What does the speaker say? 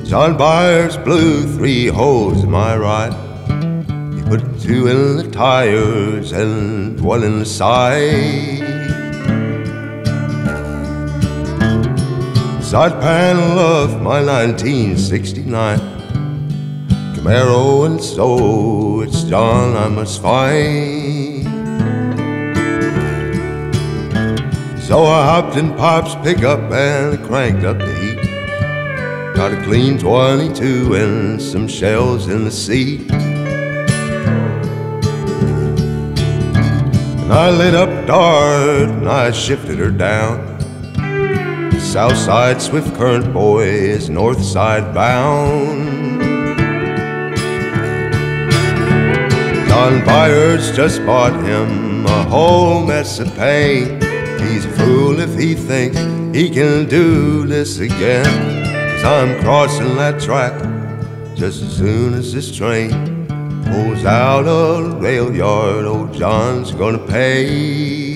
John Byers blew 3 holes in my ride. He put 2 in the tires and 1 in the side. Side panel of my 1969 Camaro, and so it's John I must find. So I hopped in Pop's pickup and cranked up the heat. Got a clean 22 and some shells in the seat. And I lit up Dart and I shifted her down. South side Swift Current boy is north side bound. John Byers just bought him a whole mess of pain. He's a fool if he thinks he can do this again. 'Cause I'm crossing that track just as soon as this train pulls out of the rail yard. Old John's gonna pay.